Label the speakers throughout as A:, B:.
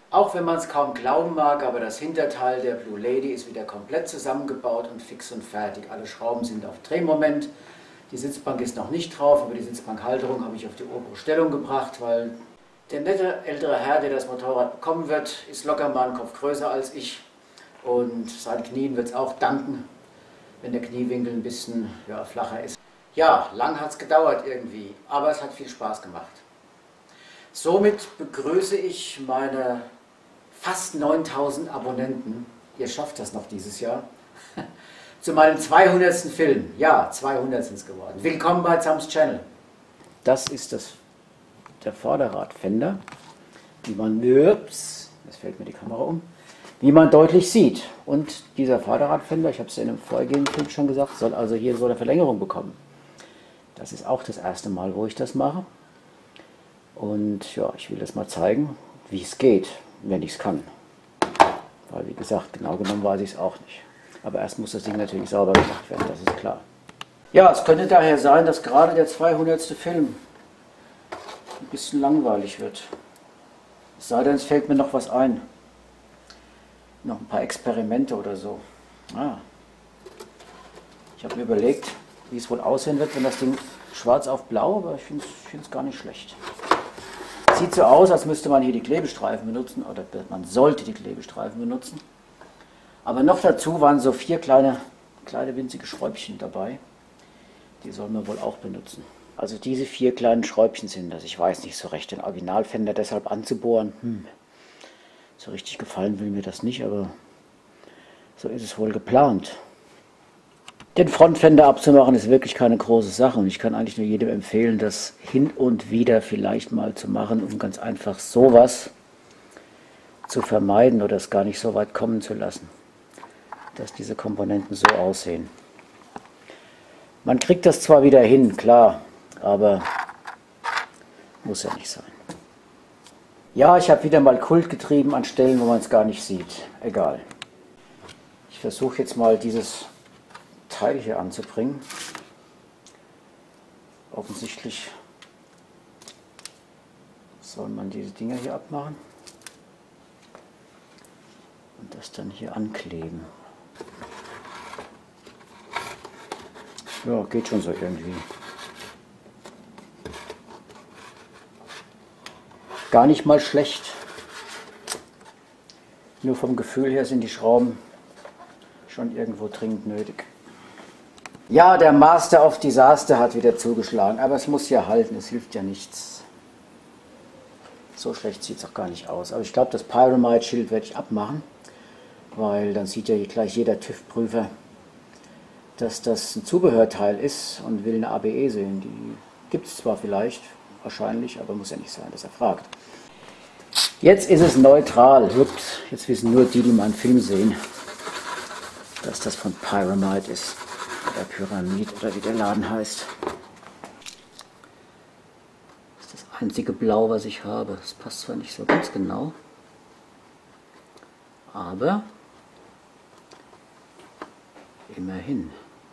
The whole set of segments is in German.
A: Auch wenn man es kaum glauben mag, aber das Hinterteil der Blue Lady ist wieder komplett zusammengebaut und fix und fertig. Alle Schrauben sind auf Drehmoment. Die Sitzbank ist noch nicht drauf, aber die Sitzbankhalterung habe ich auf die obere Stellung gebracht, weil der nette ältere Herr, der das Motorrad bekommen wird, ist locker mal einen Kopf größer als ich. Und seinen Knien wird es auch danken, wenn der Kniewinkel ein bisschen flacher ist. Ja, lang hat es gedauert irgendwie, aber es hat viel Spaß gemacht. Somit begrüße ich meine fast 9000 Abonnenten, ihr schafft das noch dieses Jahr, zu meinem 200. Film. Ja, 200 sind es geworden. Willkommen bei Zams Channel. Das ist der Vorderradfender, wie man, jetzt fällt mir die Kamera um, wie man deutlich sieht. Und dieser Vorderradfender, ich habe es ja in einem vorhergehenden Film schon gesagt, soll also hier so eine Verlängerung bekommen. Das ist auch das erste Mal, wo ich das mache. Und ja, ich will das mal zeigen, wie es geht, wenn ich es kann. Weil wie gesagt, genau genommen weiß ich es auch nicht. Aber erst muss das Ding natürlich sauber gemacht werden, das ist klar. Ja, es könnte daher sein, dass gerade der 200. Film ein bisschen langweilig wird. Es sei denn, es fällt mir noch was ein. Noch ein paar Experimente oder so. Ich habe mir überlegt, wie es wohl aussehen wird, wenn das Ding schwarz auf blau, aber ich finde es gar nicht schlecht. Sieht so aus, als müsste man hier die Klebestreifen benutzen, oder man sollte die Klebestreifen benutzen. Aber noch dazu waren so 4 kleine winzige Schräubchen dabei. Die soll man wohl auch benutzen. Also diese 4 kleinen Schräubchen sind das. Ich weiß nicht so recht, den Originalfender deshalb anzubohren. So richtig gefallen will mir das nicht, aber so ist es wohl geplant. Den Frontfender abzumachen ist wirklich keine große Sache und ich kann eigentlich nur jedem empfehlen, das hin und wieder vielleicht mal zu machen, um ganz einfach sowas zu vermeiden oder es gar nicht so weit kommen zu lassen, dass diese Komponenten so aussehen. Man kriegt das zwar wieder hin, klar, aber muss ja nicht sein. Ja, ich habe wieder mal Kult getrieben an Stellen, wo man es gar nicht sieht. Egal. Ich versuche jetzt mal dieses Teil hier anzubringen. Offensichtlich soll man diese Dinger hier abmachen und das dann hier ankleben. Ja, geht schon so irgendwie. Gar nicht mal schlecht. Nur vom Gefühl her sind die Schrauben schon irgendwo dringend nötig. Ja, der Master of Disaster hat wieder zugeschlagen, aber es muss ja halten, es hilft ja nichts. So schlecht sieht es auch gar nicht aus. Aber ich glaube, das Pyramide-Schild werde ich abmachen, weil dann sieht ja gleich jeder TÜV-Prüfer, dass das ein Zubehörteil ist und will eine ABE sehen. Die gibt es zwar vielleicht, wahrscheinlich, aber muss ja nicht sein, dass er fragt. Jetzt ist es neutral. Jetzt wissen nur die meinen Film sehen, dass das von Pyramide ist. Oder Pyramid oder wie der Laden heißt. Das ist das einzige Blau, was ich habe. Das passt zwar nicht so ganz genau, aber immerhin.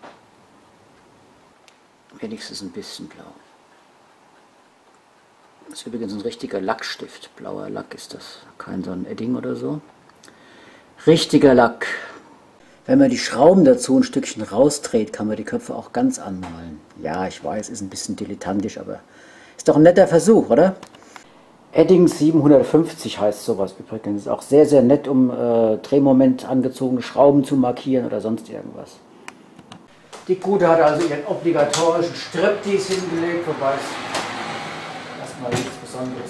A: Wenigstens ein bisschen blau. Das ist übrigens ein richtiger Lackstift. Blauer Lack ist das. Kein so ein Edding oder so. Richtiger Lack. Wenn man die Schrauben dazu ein Stückchen rausdreht, kann man die Köpfe auch ganz anmalen. Ja, ich weiß, ist ein bisschen dilettantisch, aber ist doch ein netter Versuch, oder? Edding 750 heißt sowas übrigens. Ist auch sehr, sehr nett, um Drehmoment angezogene Schrauben zu markieren oder sonst irgendwas. Die Gute hat also ihren obligatorischen Striptease hingelegt, wobei es erstmal nichts Besonderes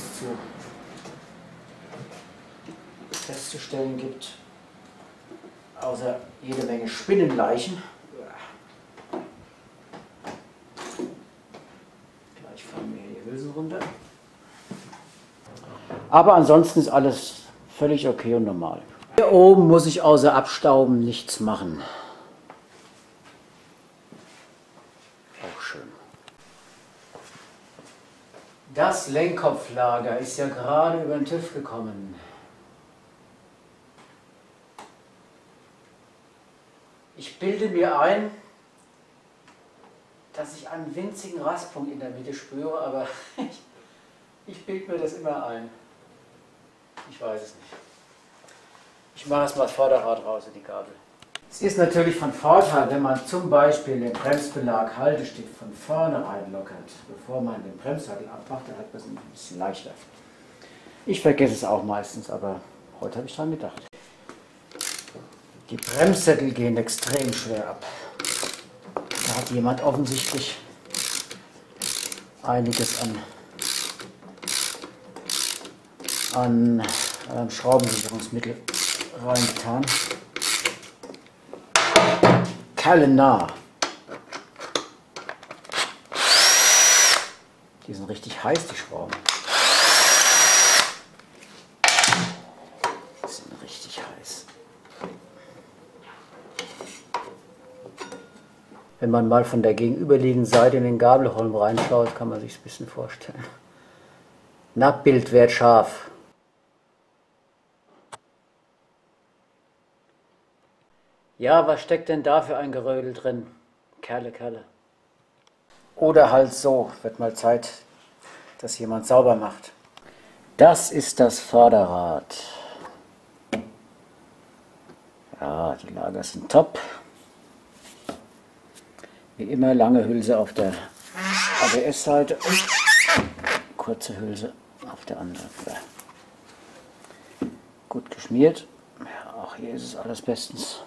A: festzustellen gibt. Außer jede Menge Spinnenleichen. Gleich fallen mir hier die Hülsen runter. Aber ansonsten ist alles völlig okay und normal. Hier oben muss ich außer Abstauben nichts machen. Auch schön. Das Lenkkopflager ist ja gerade über den TÜV gekommen. Ich bilde mir ein, dass ich einen winzigen Rastpunkt in der Mitte spüre, aber ich bilde mir das immer ein. Ich weiß es nicht. Ich mache es mal das Vorderrad raus in die Gabel. Es ist natürlich von Vorteil, wenn man zum Beispiel den Bremsbelag Haltestift von vorne reinlockert, bevor man den Bremssattel abmacht, dann hat man es ein bisschen leichter. Ich vergesse es auch meistens, aber heute habe ich dran gedacht. Die Bremssättel gehen extrem schwer ab. Da hat jemand offensichtlich einiges an Schraubensicherungsmittel reingetan. Kallenar. Die sind richtig heiß, die Schrauben. Die sind richtig heiß. Wenn man mal von der gegenüberliegenden Seite in den Gabelholm reinschaut, kann man sich das ein bisschen vorstellen. Na, Bildwert scharf. Ja, was steckt denn da für ein Gerödel drin? Kerle, Kerle. Oder halt so, wird mal Zeit, dass jemand sauber macht. Das ist das Vorderrad. Ja, die Lager sind top. Wie immer lange Hülse auf der ABS-Seite und kurze Hülse auf der anderen. Gut geschmiert. Ja, auch hier ist es alles bestens.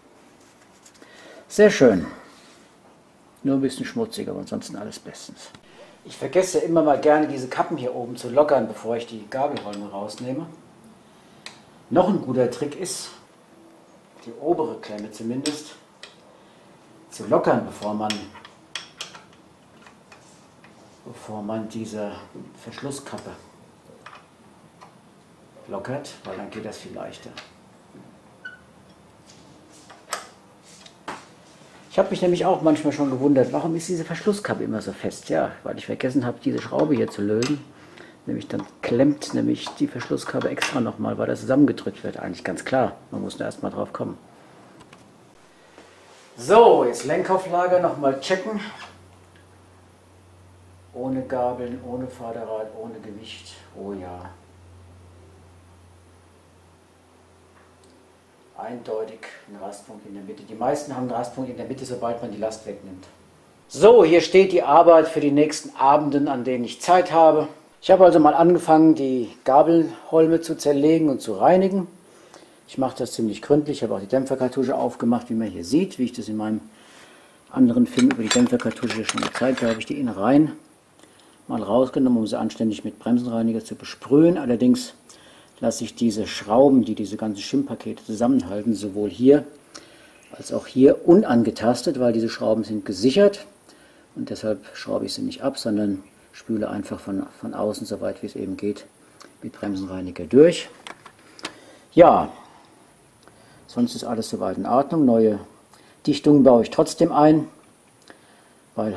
A: Sehr schön. Nur ein bisschen schmutzig, aber ansonsten alles bestens. Ich vergesse immer mal gerne diese Kappen hier oben zu lockern, bevor ich die Gabelholme rausnehme. Noch ein guter Trick ist, die obere Klemme zumindest zu lockern, bevor man diese Verschlusskappe lockert, weil dann geht das viel leichter. Ich habe mich nämlich auch manchmal schon gewundert, warum ist diese Verschlusskappe immer so fest? Ja, weil ich vergessen habe, diese Schraube hier zu lösen. Nämlich dann klemmt nämlich die Verschlusskappe extra nochmal, weil das zusammengedrückt wird. Eigentlich ganz klar, man muss da erstmal drauf kommen. So, jetzt Lenkauflager nochmal checken. Ohne Gabeln, ohne Vorderrad, ohne Gewicht. Oh ja. Eindeutig ein Rastpunkt in der Mitte. Die meisten haben einen Rastpunkt in der Mitte, sobald man die Last wegnimmt. So, hier steht die Arbeit für die nächsten Abenden, an denen ich Zeit habe. Ich habe also mal angefangen, die Gabelholme zu zerlegen und zu reinigen. Ich mache das ziemlich gründlich. Ich habe auch die Dämpferkartusche aufgemacht, wie man hier sieht, wie ich das in meinem anderen Film über die Dämpferkartusche schon gezeigt habe. Da habe ich die Innereien mal rausgenommen, um sie anständig mit Bremsenreiniger zu besprühen. Allerdings lasse ich diese Schrauben, die diese ganzen Schimmpakete zusammenhalten, sowohl hier als auch hier unangetastet, weil diese Schrauben sind gesichert und deshalb schraube ich sie nicht ab, sondern spüle einfach von außen, so weit wie es eben geht, mit Bremsenreiniger durch. Ja, sonst ist alles soweit in Ordnung. Neue Dichtungen baue ich trotzdem ein, weil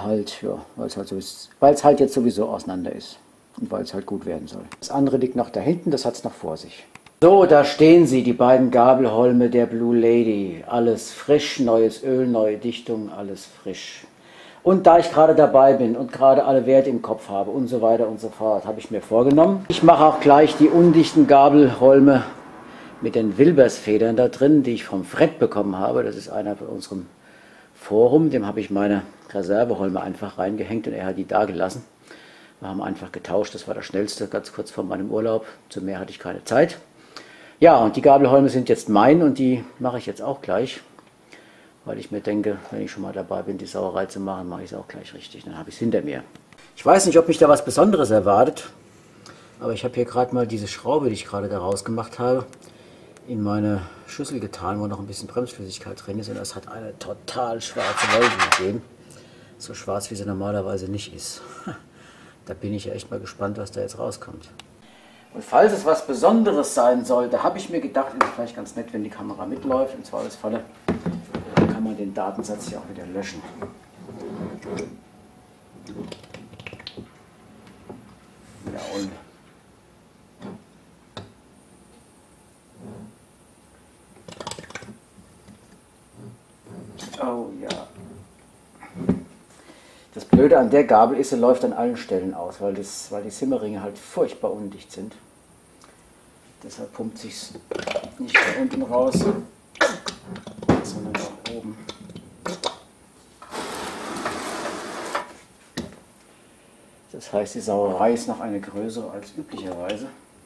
A: es halt jetzt sowieso auseinander ist. Und weil es halt gut werden soll. Das andere liegt noch da hinten, das hat es noch vor sich. So, da stehen sie, die beiden Gabelholme der Blue Lady. Alles frisch, neues Öl, neue Dichtung, alles frisch. Und da ich gerade dabei bin und gerade alle Werte im Kopf habe und so weiter und so fort, habe ich mir vorgenommen, ich mache auch gleich die undichten Gabelholme mit den Wilbersfedern da drin, die ich vom Fred bekommen habe. Das ist einer von unserem Forum, dem habe ich meine Reserveholme einfach reingehängt und er hat die da gelassen. Wir haben einfach getauscht, das war das Schnellste, ganz kurz vor meinem Urlaub. Zu mehr hatte ich keine Zeit. Ja, und die Gabelholme sind jetzt mein und die mache ich jetzt auch gleich. Weil ich mir denke, wenn ich schon mal dabei bin, die Sauerei zu machen, mache ich es auch gleich richtig. Dann habe ich es hinter mir. Ich weiß nicht, ob mich da was Besonderes erwartet. Aber ich habe hier gerade mal diese Schraube, die ich gerade da rausgemacht habe, in meine Schüssel getan, wo noch ein bisschen Bremsflüssigkeit drin ist. Und das hat eine total schwarze Wolke gegeben. So schwarz, wie sie normalerweise nicht ist. Da bin ich echt mal gespannt, was da jetzt rauskommt. Und falls es was Besonderes sein sollte, habe ich mir gedacht, ist es vielleicht ganz nett, wenn die Kamera mitläuft. Im Zweifelsfalle kann man den Datensatz hier auch wieder löschen. Ja, und oh ja. Das Blöde an der Gabel ist, sie läuft an allen Stellen aus, weil die Simmeringe halt furchtbar undicht sind. Deshalb pumpt sich nicht von unten raus, sondern nach oben. Das heißt, die Sauerei ist noch eine größere als üblicherweise.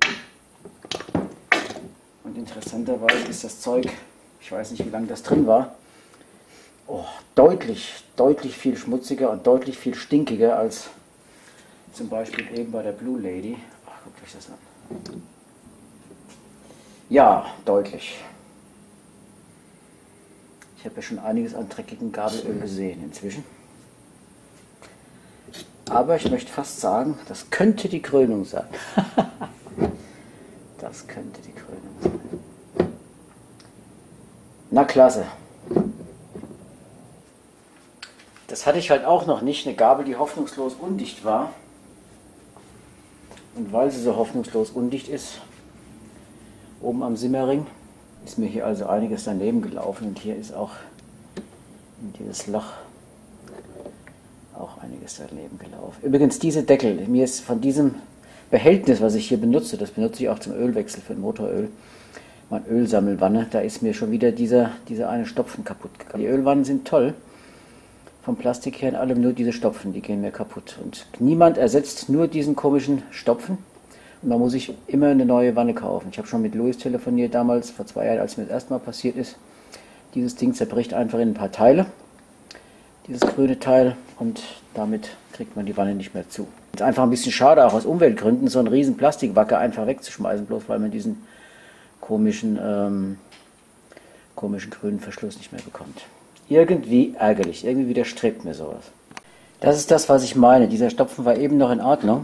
A: Und interessanterweise ist das Zeug, ich weiß nicht, wie lange das drin war, deutlich viel schmutziger und deutlich viel stinkiger als zum Beispiel eben bei der Blue Lady. Ach, guckt euch das an. Ja, deutlich. Ich habe ja schon einiges an dreckigem Gabelöl gesehen inzwischen. Aber ich möchte fast sagen, das könnte die Krönung sein. Das könnte die Krönung sein. Na klasse. Das hatte ich halt auch noch nicht, eine Gabel, die hoffnungslos undicht war. Und weil sie so hoffnungslos undicht ist, oben am Simmering, ist mir hier also einiges daneben gelaufen. Und hier ist auch in dieses Loch auch einiges daneben gelaufen. Übrigens diese Deckel, mir ist von diesem Behältnis, was ich hier benutze, das benutze ich auch zum Ölwechsel für ein Motoröl, meine Ölsammelwanne, da ist mir schon wieder dieser eine Stopfen kaputt gegangen. Die Ölwannen sind toll, vom Plastik her in allem, nur diese Stopfen, die gehen mir kaputt. Und niemand ersetzt nur diesen komischen Stopfen. Und man muss sich immer eine neue Wanne kaufen. Ich habe schon mit Louis telefoniert damals, vor 2 Jahren, als mir das erste Mal passiert ist. Dieses Ding zerbricht einfach in ein paar Teile, dieses grüne Teil, und damit kriegt man die Wanne nicht mehr zu. Es ist einfach ein bisschen schade, auch aus Umweltgründen, so einen riesen Plastikwacke einfach wegzuschmeißen, bloß weil man diesen komischen grünen Verschluss nicht mehr bekommt. Irgendwie ärgerlich, irgendwie widerstrebt mir sowas. Das ist das, was ich meine. Dieser Stopfen war eben noch in Ordnung.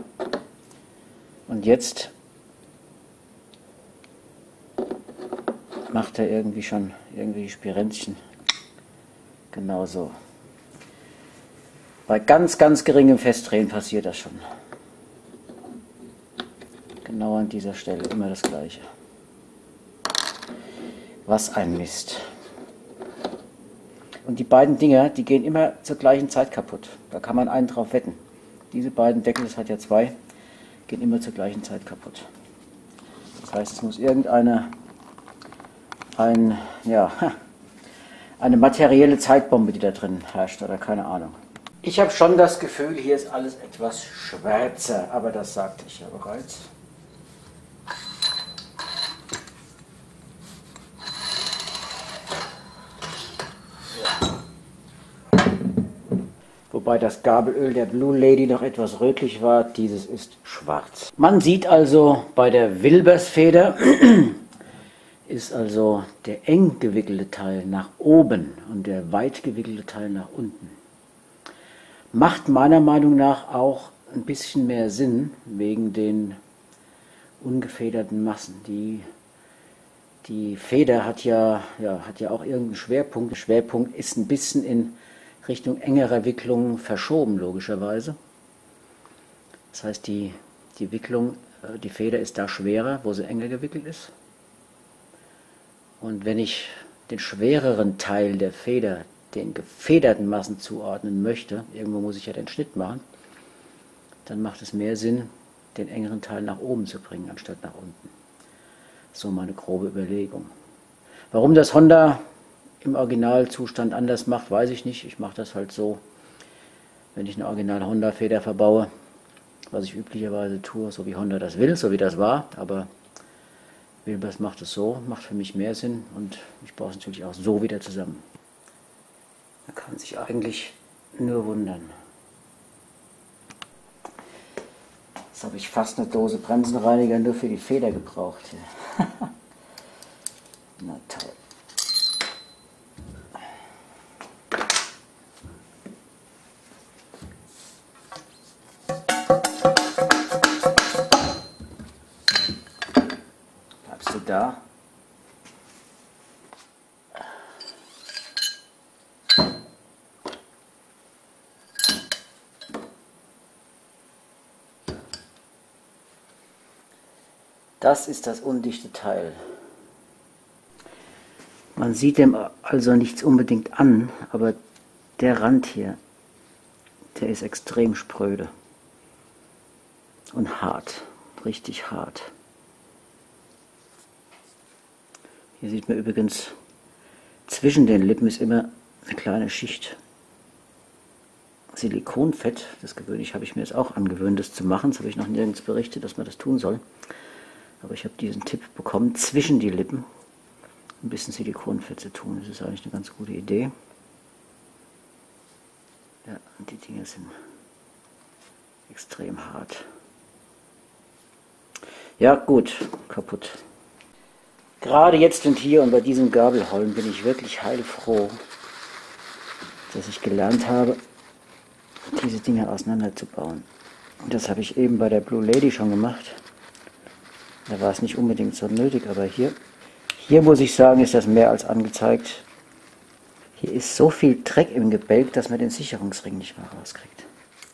A: Und jetzt macht er irgendwie schon irgendwie Spirenzchen. Genau so. Bei ganz geringem Festdrehen passiert das schon. Genau an dieser Stelle, immer das Gleiche. Was ein Mist. Und die beiden Dinger, die gehen immer zur gleichen Zeit kaputt. Da kann man einen drauf wetten. Diese beiden Deckel, das hat ja 2, gehen immer zur gleichen Zeit kaputt. Das heißt, es muss eine materielle Zeitbombe, die da drin herrscht, oder keine Ahnung. Ich habe schon das Gefühl, hier ist alles etwas schwärzer, aber das sagte ich ja bereits. Wobei das Gabelöl der Blue Lady noch etwas rötlich war, dieses ist schwarz. Man sieht also, bei der Wilbersfeder ist also der eng gewickelte Teil nach oben und der weit gewickelte Teil nach unten. Macht meiner Meinung nach auch ein bisschen mehr Sinn wegen den ungefederten Massen. Die Feder hat ja auch irgendeinen Schwerpunkt. Der Schwerpunkt ist ein bisschen in Richtung engerer Wicklung verschoben, logischerweise. Das heißt, die Feder ist da schwerer, wo sie enger gewickelt ist. Und wenn ich den schwereren Teil der Feder den gefederten Massen zuordnen möchte, irgendwo muss ich ja den Schnitt machen, dann macht es mehr Sinn, den engeren Teil nach oben zu bringen, anstatt nach unten. So meine grobe Überlegung. Warum das Honda im Originalzustand anders macht, weiß ich nicht. Ich mache das halt so, wenn ich eine Original Honda-Feder verbaue, was ich üblicherweise tue, so wie Honda das will, so wie das war, aber Wilbers macht es so, macht für mich mehr Sinn, und ich baue es natürlich auch so wieder zusammen. Man kann sich eigentlich nur wundern. Jetzt habe ich fast eine Dose Bremsenreiniger nur für die Feder gebraucht. Na toll. Bleibst du da? Das ist das undichte Teil. Man sieht dem also nichts unbedingt an, aber der Rand hier, der ist extrem spröde und hart, richtig hart. Hier sieht man übrigens, zwischen den Lippen ist immer eine kleine Schicht Silikonfett. Das gewöhnlich habe ich mir jetzt auch angewöhnt, das zu machen. Das habe ich noch nirgends berichtet, dass man das tun soll. Aber ich habe diesen Tipp bekommen, zwischen die Lippen ein bisschen Silikonfett zu tun. Das ist eigentlich eine ganz gute Idee. Ja, und die Dinge sind extrem hart. Ja, gut, kaputt. Gerade jetzt und hier und bei diesem Gabelholm bin ich wirklich heilfroh, dass ich gelernt habe, diese Dinge auseinanderzubauen. Und das habe ich eben bei der Blue Lady schon gemacht. Da war es nicht unbedingt so nötig, aber hier muss ich sagen, ist das mehr als angezeigt. Hier ist so viel Dreck im Gebälk, dass man den Sicherungsring nicht mehr rauskriegt.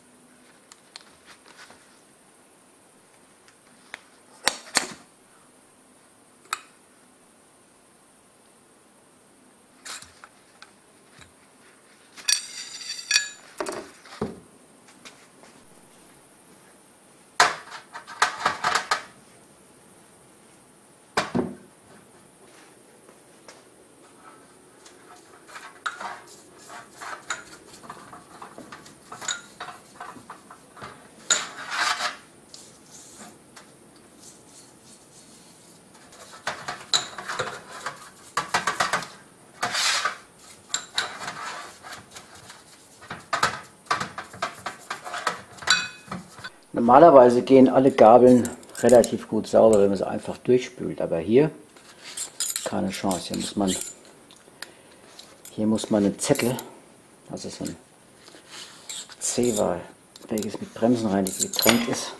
A: Normalerweise gehen alle Gabeln relativ gut sauber, wenn man sie einfach durchspült, aber hier keine Chance. Hier muss man einen Zettel, also so ein Zewa, welches mit Bremsenreiniger getränkt ist,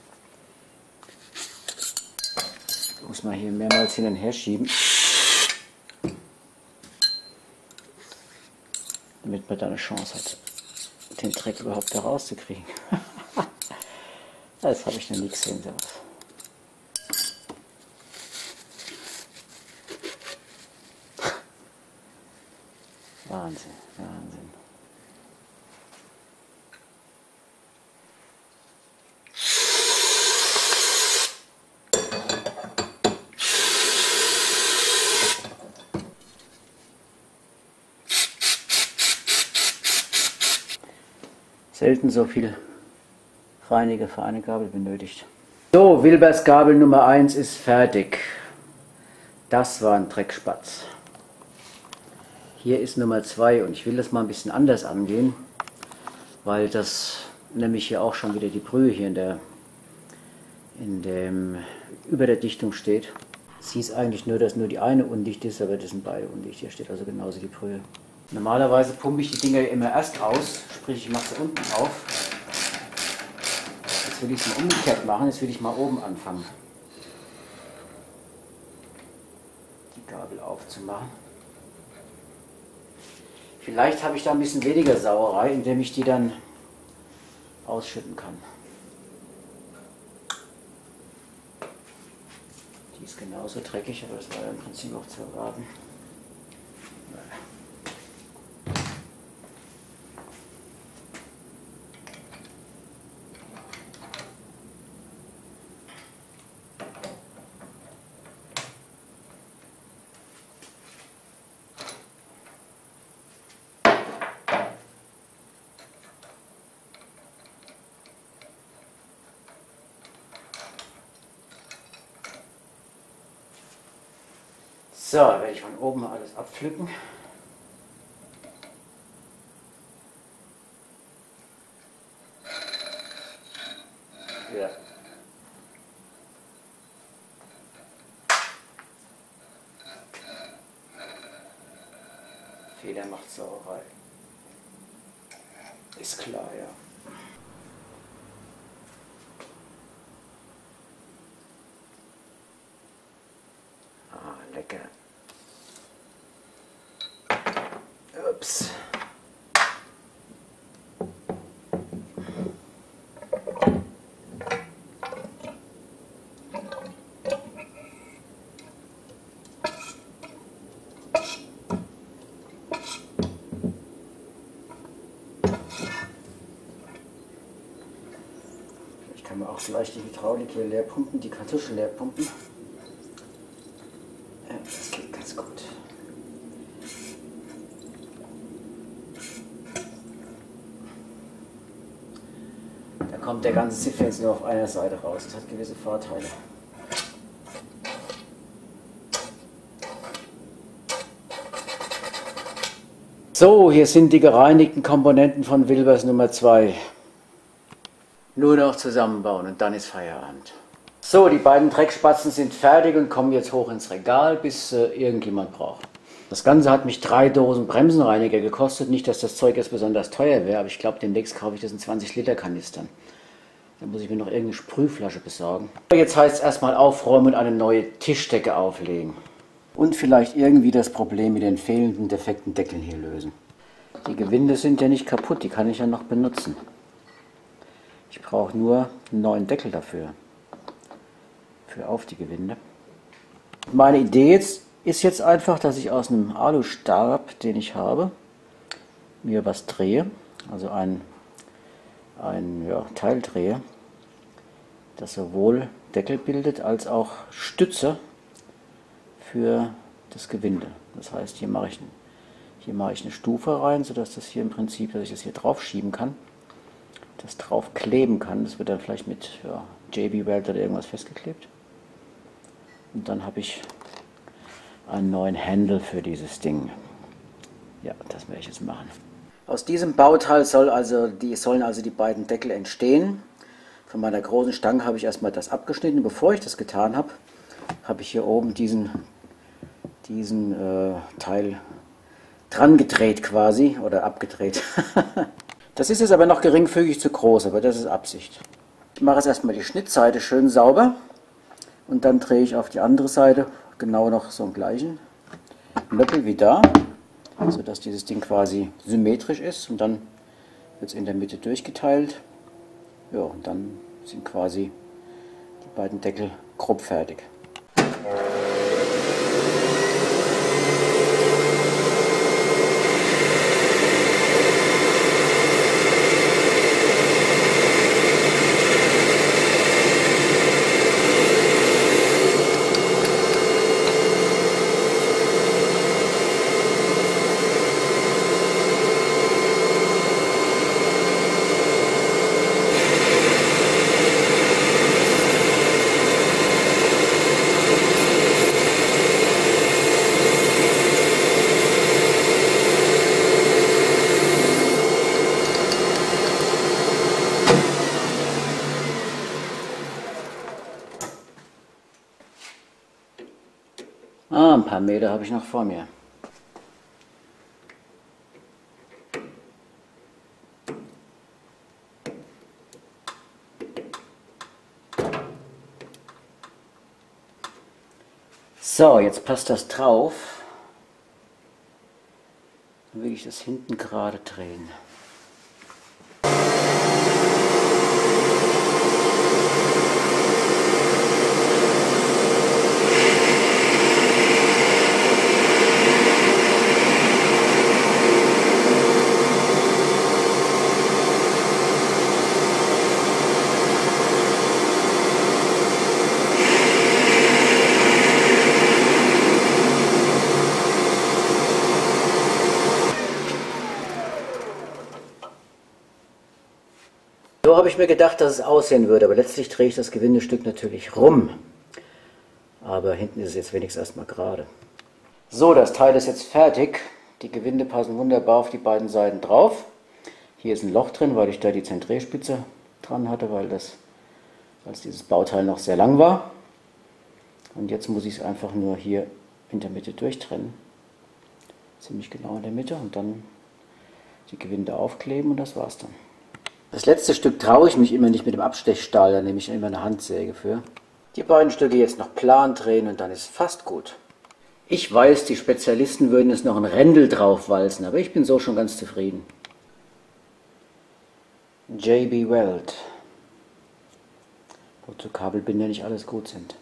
A: muss man hier mehrmals hin und her schieben, damit man da eine Chance hat, den Dreck überhaupt da rauszukriegen. Das habe ich noch nie gesehen, sowas. Wahnsinn, Wahnsinn. Selten so viel Reiniger für eine Gabel benötigt. So, Wilbers Gabel Nummer 1 ist fertig. Das war ein Dreckspatz. Hier ist Nummer 2 und ich will das mal ein bisschen anders angehen, weil das nämlich hier auch schon wieder die Brühe hier über der Dichtung steht. Sie ist eigentlich nur, dass nur die eine undicht ist, aber das sind beide undicht. Hier steht also genauso die Brühe. Normalerweise pumpe ich die Dinger immer erst aus, sprich ich mache sie unten auf. Jetzt will ich es mal umgekehrt machen, jetzt will ich mal oben anfangen, die Gabel aufzumachen. Vielleicht habe ich da ein bisschen weniger Sauerei, indem ich die dann ausschütten kann. Die ist genauso dreckig, aber das war ja im Prinzip auch zu erwarten. So, werde ich von oben mal alles abpflücken. Ja. Fehler macht Sauerei. Ist klar, ja. Ah, lecker. Ups. Vielleicht kann man auch gleich die Hydraulik hier leer pumpen, die Kartusche leer pumpen. Ja, das geht ganz ist gut. Da kommt der ganze Zipfel jetzt nur auf einer Seite raus. Das hat gewisse Vorteile. So, hier sind die gereinigten Komponenten von Wilbers Nummer 2. Nur noch zusammenbauen und dann ist Feierabend. So, die beiden Dreckspatzen sind fertig und kommen jetzt hoch ins Regal, bis irgendjemand braucht. Das Ganze hat mich 3 Dosen Bremsenreiniger gekostet. Nicht, dass das Zeug jetzt besonders teuer wäre, aber ich glaube, demnächst kaufe ich das in 20-Liter-Kanistern. Dann muss ich mir noch irgendeine Sprühflasche besorgen. Jetzt heißt es erstmal aufräumen und eine neue Tischdecke auflegen. Und vielleicht irgendwie das Problem mit den fehlenden defekten Deckeln hier lösen. Die Gewinde sind ja nicht kaputt, die kann ich ja noch benutzen. Ich brauche nur einen neuen Deckel dafür. Auf die Gewinde. Meine Idee ist jetzt einfach, dass ich aus einem Alustab, den ich habe, mir was drehe, also ein Teil drehe, das sowohl Deckel bildet als auch Stütze für das Gewinde. Das heißt, hier mache ich eine Stufe rein, sodass das hier im Prinzip, dass ich das hier drauf schieben kann, das drauf kleben kann. Das wird dann vielleicht mit JB Weld oder irgendwas festgeklebt. Und dann habe ich einen neuen Handle für dieses Ding. Ja, das werde ich jetzt machen. Aus diesem Bauteil sollen also die beiden Deckel entstehen. Von meiner großen Stange habe ich erstmal das abgeschnitten. Bevor ich das getan habe, habe ich hier oben diesen Teil dran gedreht quasi, oder abgedreht. Das ist jetzt aber noch geringfügig zu groß, aber das ist Absicht. Ich mache jetzt erstmal die Schnittseite schön sauber. Und dann drehe ich auf die andere Seite genau noch so einen gleichen Löffel wie da, sodass dieses Ding quasi symmetrisch ist. Und dann wird es in der Mitte durchgeteilt. Ja, und dann sind quasi die beiden Deckel grob fertig. Ein paar Meter habe ich noch vor mir. So, jetzt passt das drauf. Dann will ich das hinten gerade drehen. So habe ich mir gedacht, dass es aussehen würde, aber letztlich drehe ich das Gewindestück natürlich rum. Aber hinten ist es jetzt wenigstens erstmal gerade. So, das Teil ist jetzt fertig. Die Gewinde passen wunderbar auf die beiden Seiten drauf. Hier ist ein Loch drin, weil ich da die Zentrierspitze dran hatte, als dieses Bauteil noch sehr lang war. Und jetzt muss ich es einfach nur hier in der Mitte durchtrennen. Ziemlich genau in der Mitte und dann die Gewinde aufkleben und das war's dann. Das letzte Stück traue ich mich immer nicht mit dem Abstechstahl, da nehme ich immer eine Handsäge für. Die beiden Stücke jetzt noch plan drehen und dann ist fast gut. Ich weiß, die Spezialisten würden jetzt noch ein Rändel drauf walzen, aber ich bin so schon ganz zufrieden. JB Weld. Wozu Kabelbinder nicht alles gut sind.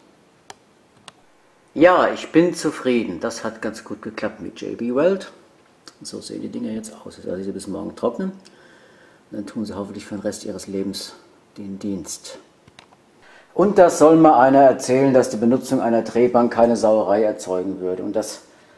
A: Ja, ich bin zufrieden. Das hat ganz gut geklappt mit JB Weld. So sehen die Dinger jetzt aus. Jetzt lasse ich sie bis morgen trocknen. Und dann tun sie hoffentlich für den Rest ihres Lebens den Dienst. Und das soll mal einer erzählen, dass die Benutzung einer Drehbank keine Sauerei erzeugen würde. Und das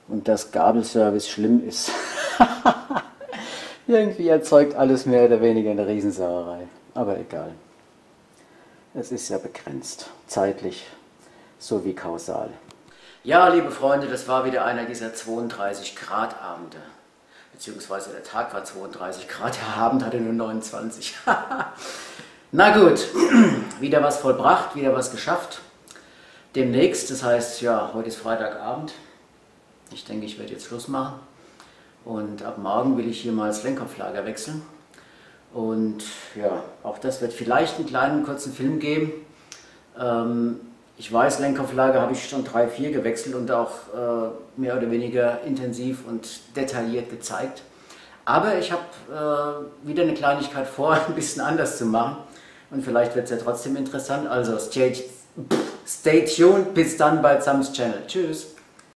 A: und dass Gabelservice schlimm ist. Irgendwie erzeugt alles mehr oder weniger eine Riesensauerei. Aber egal. Es ist ja begrenzt. Zeitlich sowie kausal. Ja, liebe Freunde, das war wieder einer dieser 32 Grad Abende. Beziehungsweise der Tag war 32 Grad, der Abend hatte nur 29. Na gut, wieder was vollbracht, wieder was geschafft. Demnächst, das heißt, ja, heute ist Freitagabend. Ich denke, ich werde jetzt Schluss machen. Und ab morgen will ich hier mal das Lenkkopflager wechseln. Und ja, auch das wird vielleicht einen kleinen, kurzen Film geben. Ich weiß, Lenkkopflager habe ich schon 3, 4 gewechselt und auch mehr oder weniger intensiv und detailliert gezeigt. Aber ich habe wieder eine Kleinigkeit vor, ein bisschen anders zu machen. Und vielleicht wird es ja trotzdem interessant. Also stay tuned, bis dann bei Sams Channel. Tschüss.